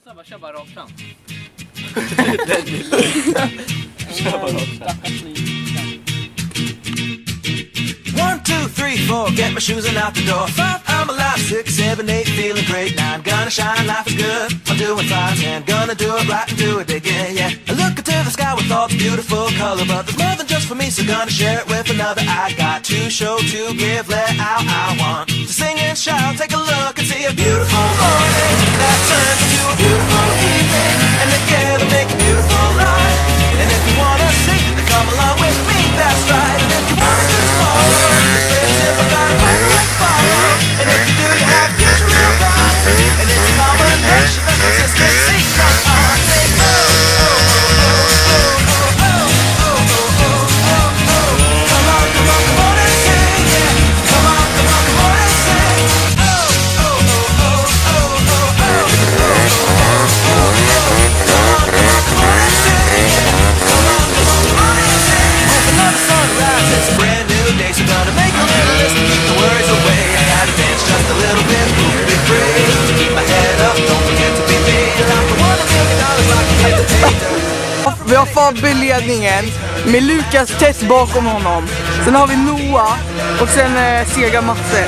Kör bara rakt fram. Kör bara rakt fram. 1, 2, 3, 4, get my shoes and out the door. 5, I'm alive. 6, 7, 8, feeling great. 9, gonna shine, life is good. I'm doing fine, 10, gonna do it right and do it again, yeah. I look into the sky with all the beautiful color, but there's more than just for me, so gonna share it with another. I got to show, to give, let out. I want to sing and shout. Take a look and see a beautiful morning that turns into a beautiful evening, and together make a beautiful life. And if you wanna sing, then come along with me, that's right. And if you wanna just follow, and if you do, you have future real bright. And it's a combination of consistency. Come on, say oh, oh, oh, oh, oh, oh, oh, oh, oh. Come on, come on, come on and sing, yeah. Come on, come on, come on and sing. Oh, oh, oh, oh, oh, oh, oh, oh, oh. Come on, come on, come on and sing, yeah. Come on, come on, come on and sing. Another sunrise, it's a brand new day, so gonna make a little list to keep the worries away. I gotta dance just a little bit, move be free. To keep my head up, don't forget to be me. And I'm the $1 million like a meditator. Vi har förberedningen med Lukas Tess bakom honom. Sen har vi Noah och sen Sega Masse.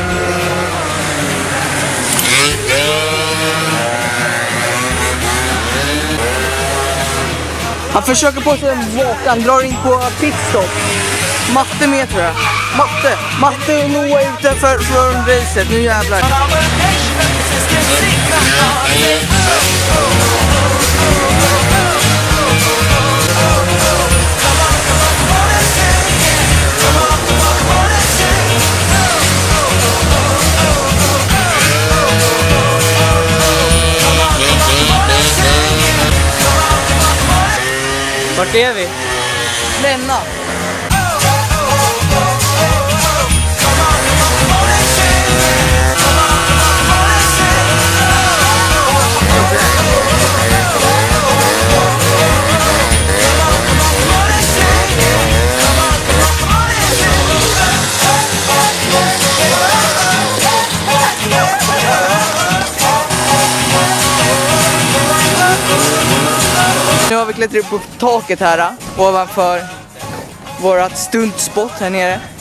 Han försöker på sig en walk, han drar in på pitstop. Matte med tror jag. Matte och Noah är ute från racet. Nu jävlar. Vart är vi? Länna. Nu har vi klättrat upp på taket här ovanför vårat stuntspot här nere.